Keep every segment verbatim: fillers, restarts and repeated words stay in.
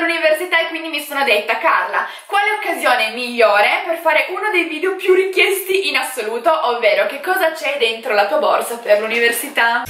all'università e quindi mi sono detta: Carla, quale occasione migliore per fare uno dei video più richiesti in assoluto, ovvero che cosa c'è dentro la tua borsa per l'università?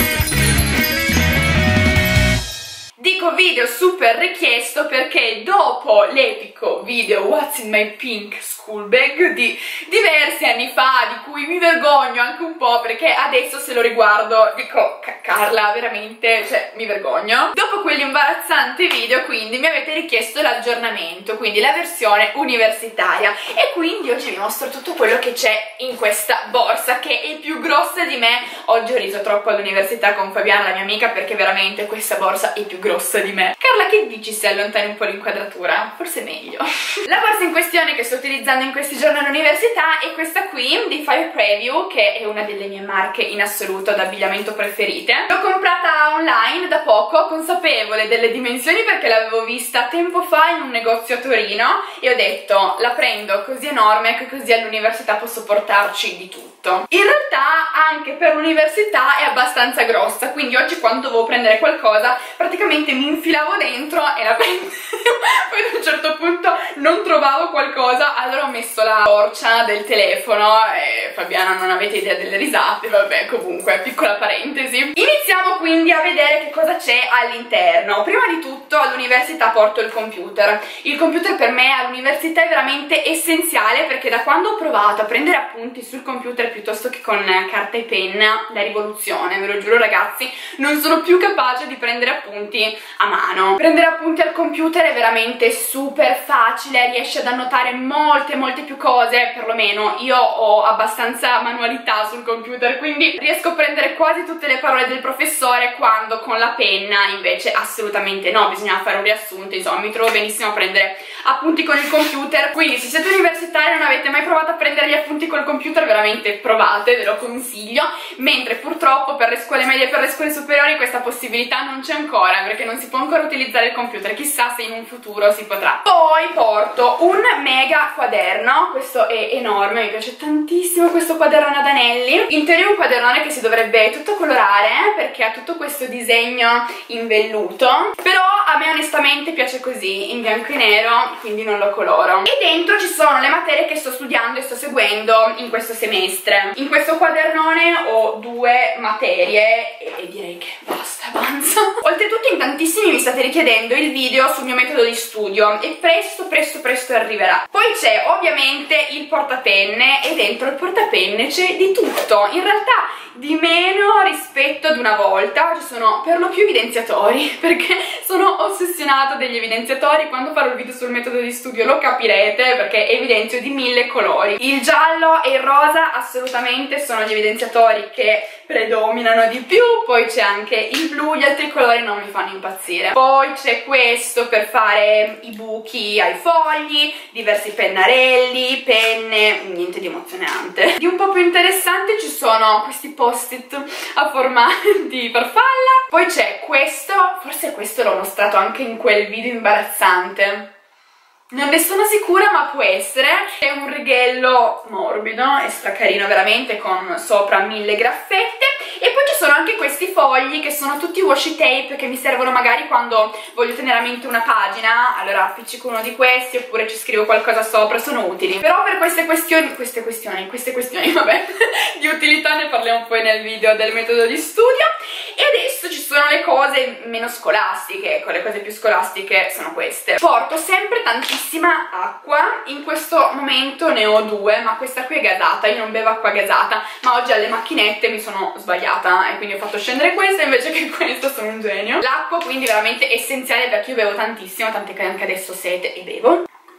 Dico video super richiesto perché dopo l'epico video What's in my pink school bag di diversi anni fa, di cui mi vergogno anche un po' perché adesso se lo riguardo dico Carla, veramente, cioè mi vergogno. Dopo quell'imbarazzante video quindi mi avete richiesto l'aggiornamento, quindi la versione universitaria, e quindi oggi vi mostro tutto quello che c'è in questa borsa che è più grossa di me. Oggi ho riso troppo all'università con Fabiana, la mia amica, perché veramente questa borsa è più grossa di me. Carla, che dici se allontani un po' l'inquadratura? Forse è meglio. La borsa in questione che sto utilizzando in questi giorni all'università è questa qui di Fire Preview, che è una delle mie marche in assoluto d'abbigliamento preferite. L'ho comprata online da poco, consapevole delle dimensioni perché l'avevo vista tempo fa in un negozio a Torino e ho detto la prendo così enorme che così all'università posso portarci di tutto. In realtà anche per l'università è abbastanza grossa, quindi oggi quando dovevo prendere qualcosa praticamente mi infilavo dentro e la prendevo. Poi ad un certo punto non trovavo qualcosa, allora ho messo la torcia del telefono e Fabiana, non avete idea delle risate, vabbè, comunque piccola parentesi. Iniziamo quindi a vedere che cosa c'è all'interno. Prima di tutto all'università porto il computer. Il computer per me all'università è veramente essenziale perché da quando ho provato a prendere appunti sul computer piuttosto che con carta e penna, la rivoluzione, ve lo giuro ragazzi, non sono più capace di prendere appunti a mano. Prendere appunti al computer è veramente super facile, riesci ad annotare molte molte più cose, perlomeno io ho abbastanza manualità sul computer, quindi riesco a prendere quasi tutte le parole del professore, quando con la penna invece assolutamente no, bisogna fare un riassunto. Insomma, mi trovo benissimo a prendere appunti con il computer, quindi se siete universitari e non avete mai provato a prendere gli appunti col computer, veramente provate, ve lo consiglio, mentre purtroppo per le scuole medie e per le scuole superiori questa possibilità non c'è ancora, perché non si può ancora utilizzare il computer, chissà se in un futuro si potrà. Poi porto un mega quaderno, questo è enorme, mi piace tantissimo questo quadernone ad anelli. In teoria è un quadernone che si dovrebbe tutto colorare perché ha tutto questo disegno in velluto, però a me onestamente piace così, in bianco e nero, quindi non lo coloro. E dentro ci sono le materie che sto studiando e sto seguendo in questo semestre. In questo quadernone ho due materie e direi che basta, avanza. Oltretutto in tantissimi mi state richiedendo il video sul mio metodo di studio e presto presto presto arriverà. Poi c'è ovviamente il portapenne e dentro il portapenne c'è di tutto, in realtà di meno rispetto ad una volta. Ci sono per lo più evidenziatori perché sono ossessionata degli evidenziatori, quando farò il video sul metodo di studio lo capirete perché evidenzio di mille colori. Il giallo e il rosa assolutamente sono gli evidenziatori che predominano di più, poi c'è anche il blu, gli altri colori non mi fanno impazzire. Poi c'è questo per fare i buchi ai fogli, diversi pennarelli, penne, niente di emozionante. Di un po' più interessante ci sono questi post-it a forma di farfalla. Poi c'è questo, forse questo l'ho mostrato anche in quel video imbarazzante, non ne sono sicura ma può essere. È un righello morbido e stracarino veramente, con sopra mille graffette. E poi ci sono anche questi fogli che sono tutti washi tape che mi servono magari quando voglio tenere a mente una pagina, allora appiccico uno di questi oppure ci scrivo qualcosa sopra, sono utili. Però per queste questioni, queste questioni, queste questioni, vabbè, di utilità ne parliamo poi nel video del metodo di studio. E adesso ci sono le cose meno scolastiche, ecco, le cose più scolastiche sono queste. Porto sempre tantissima acqua, in questo momento ne ho due, ma questa qui è gasata, io non bevo acqua gasata, ma oggi alle macchinette mi sono sbagliata e quindi ho fatto scendere questa invece che questa, sono un genio. L'acqua quindi veramente essenziale perché io bevo tantissimo, tant'è che anche adesso ho sete e bevo.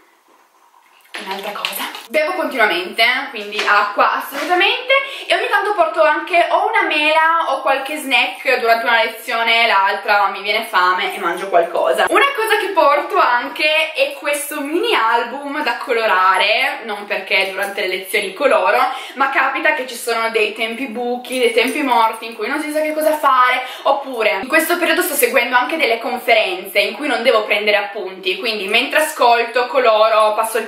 Un'altra cosa, bevo continuamente, quindi acqua assolutamente, e ogni tanto porto anche o una mela o qualche snack durante una lezione, l'altra mi viene fame e mangio qualcosa. Una cosa che porto anche è questo mini album da colorare, non perché durante le lezioni coloro, ma capita che ci sono dei tempi buchi, dei tempi morti in cui non si sa che cosa fare, oppure in questo periodo sto seguendo anche delle conferenze in cui non devo prendere appunti, quindi mentre ascolto, coloro, passo il tempo così.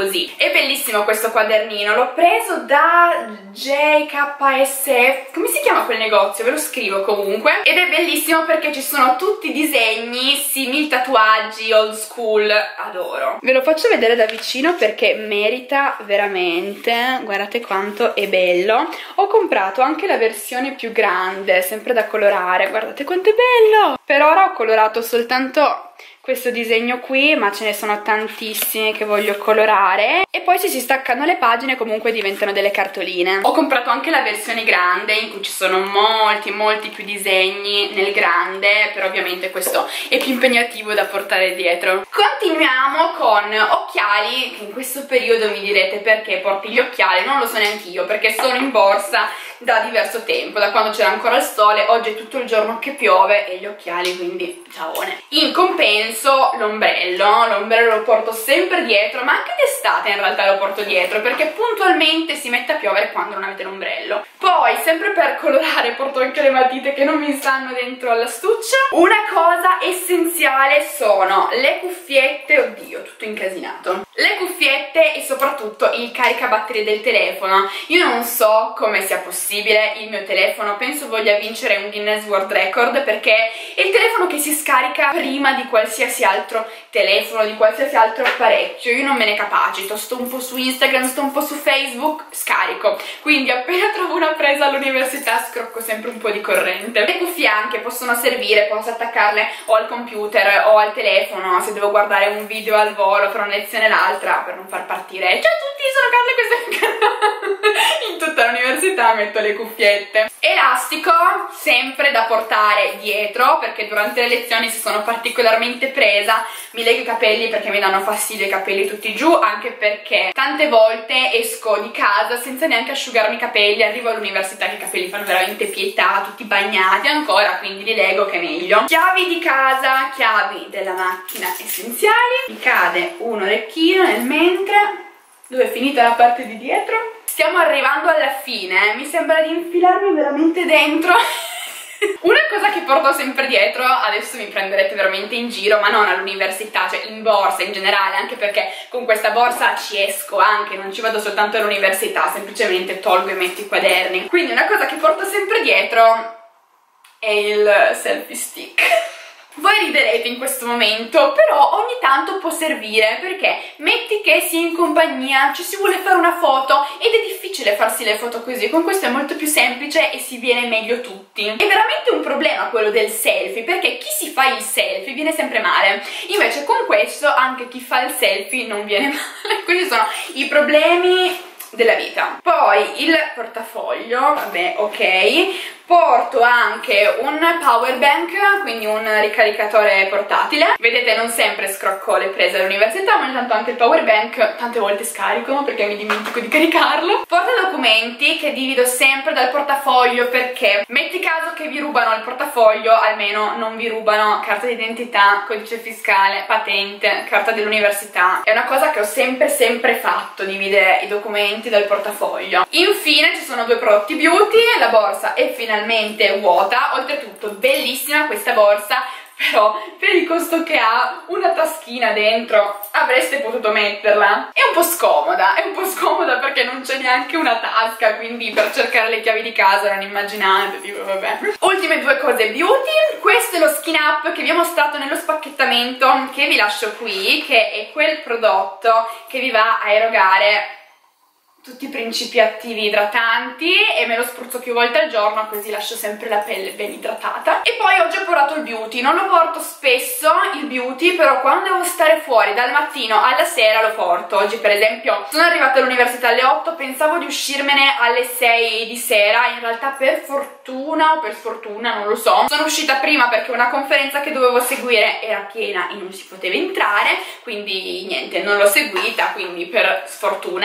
così. È bellissimo questo quadernino, l'ho preso da J K S F, come si chiama quel negozio? Ve lo scrivo comunque, ed è bellissimo perché ci sono tutti i disegni, simili tatuaggi, old school, adoro. Ve lo faccio vedere da vicino perché merita veramente, guardate quanto è bello. Ho comprato anche la versione più grande, sempre da colorare, guardate quanto è bello. Per ora ho colorato soltanto questo disegno qui, ma ce ne sono tantissime che voglio colorare, e poi se si staccano le pagine comunque diventano delle cartoline. Ho comprato anche la versione grande in cui ci sono molti molti più disegni nel grande, però ovviamente questo è più impegnativo da portare dietro. Continuiamo con occhiali, che in questo periodo mi direte perché porti gli occhiali, non lo so neanche io, perché sono in borsa da diverso tempo, da quando c'era ancora il sole. Oggi è tutto il giorno che piove e gli occhiali, quindi ciaone. In compenso l'ombrello, l'ombrello lo porto sempre dietro, ma anche d'estate in realtà lo porto dietro, perché puntualmente si mette a piovere quando non avete l'ombrello. Poi, sempre per colorare, porto anche le matite che non mi stanno dentro all'astuccio. Una cosa essenziale sono le cuffiette, oddio, tutto incasinato. Le cuffiette e soprattutto il caricabatterie del telefono. Io non so come sia possibile, il mio telefono penso voglia vincere un Guinness World Record, perché è il telefono che si scarica prima di qualsiasi altro telefono, di qualsiasi altro apparecchio. Io non me ne capacito, sto un po' su Instagram, sto un po' su Facebook, scarico. Quindi appena trovo una presa all'università scrocco sempre un po' di corrente. Le cuffie anche possono servire, posso attaccarle o al computer o al telefono se devo guardare un video al volo tra una lezione e l'altra, per non far partire ciao a tutti, sono Carla, questo è in tutta l'università metto le cuffiette. Elastico sempre da portare dietro, perché durante le lezioni, se sono particolarmente presa, mi lego i capelli perché mi danno fastidio i capelli tutti giù, anche perché tante volte esco di casa senza neanche asciugarmi i capelli, arrivo all'università che i capelli fanno veramente pietà, tutti bagnati ancora, quindi li lego che è meglio. Chiavi di casa, chiavi della macchina essenziali. Mi cade un orecchino nel mentre. Dove è finita la parte di dietro? Stiamo arrivando alla fine, eh? Mi sembra di infilarmi veramente dentro. Una cosa che porto sempre dietro, adesso mi prenderete veramente in giro, ma non all'università, cioè in borsa in generale, anche perché con questa borsa ci esco anche, non ci vado soltanto all'università, semplicemente tolgo e metto i quaderni. Quindi una cosa che porto sempre dietro è il selfie stick. Voi riderete in questo momento, però ogni tanto può servire, perché metti che si è in compagnia, ci si vuole fare una foto ed è difficile farsi le foto così, con questo è molto più semplice e si viene meglio tutti. È veramente un problema quello del selfie, perché chi si fa il selfie viene sempre male, invece con questo anche chi fa il selfie non viene male. Questi sono i problemi della vita. Poi il portafoglio, vabbè, ok. Porto anche un power bank, quindi un ricaricatore portatile. Vedete, non sempre scrocco le prese all'università, ma ogni tanto anche il power bank tante volte scarico perché mi dimentico di caricarlo. Porto documenti che divido sempre dal portafoglio, perché metti caso che vi rubano il portafoglio, almeno non vi rubano carta d'identità, codice fiscale, patente, carta dell'università. È una cosa che ho sempre sempre fatto, dividere i documenti dal portafoglio. Infine ci sono due prodotti beauty, la borsa è finalmente vuota, oltretutto bellissima questa borsa, però per il costo che ha, una taschina dentro avreste potuto metterla. È un po' scomoda, è un po' scomoda perché non c'è neanche una tasca, quindi per cercare le chiavi di casa non immaginate, tipo vabbè. Ultime due cose beauty, questo è lo Skin Up che vi ho mostrato nello spacchettamento, che vi lascio qui, che è quel prodotto che vi va a erogare tutti i principi attivi idratanti e me lo spruzzo più volte al giorno, così lascio sempre la pelle ben idratata. E poi oggi ho portato il beauty, non lo porto spesso il beauty, però quando devo stare fuori dal mattino alla sera lo porto. Oggi per esempio sono arrivata all'università alle otto, pensavo di uscirmene alle sei di sera, in realtà per fortuna o per sfortuna non lo so, sono uscita prima perché una conferenza che dovevo seguire era piena e non si poteva entrare, quindi niente, non l'ho seguita, quindi per sfortuna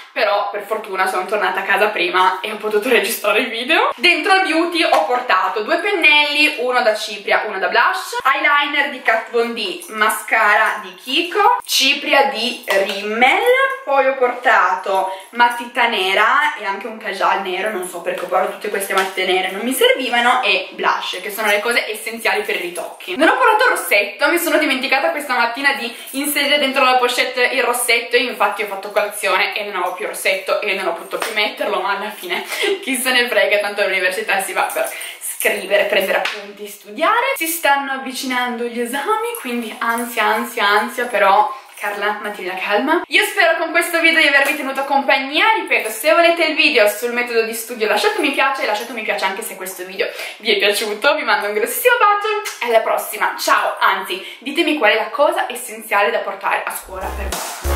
però per fortuna sono tornata a casa prima e ho potuto registrare il video. Dentro al beauty ho portato due pennelli, uno da cipria, uno da blush, eyeliner di Kat Von D, mascara di Kiko, cipria di Rimmel, poi ho portato matita nera e anche un cajal nero, non so perché ho portato tutte queste matite nere, non mi servivano, e blush, che sono le cose essenziali per i ritocchi. Non ho portato il rossetto, mi sono dimenticata questa mattina di inserire dentro la pochette il rossetto e infatti ho fatto colazione e non avevo più rossetto e non ho potuto più metterlo, ma alla fine chi se ne frega, tanto all'università si va per scrivere, prendere appunti, studiare. Si stanno avvicinando gli esami, quindi ansia, ansia, ansia, però Carla, mantieni la calma. Io spero con questo video di avervi tenuto compagnia. Ripeto, se volete il video sul metodo di studio lasciate un mi piace e lasciate un mi piace anche se questo video vi è piaciuto. Vi mando un grossissimo bacio e alla prossima, ciao! Anzi, ditemi qual è la cosa essenziale da portare a scuola per voi.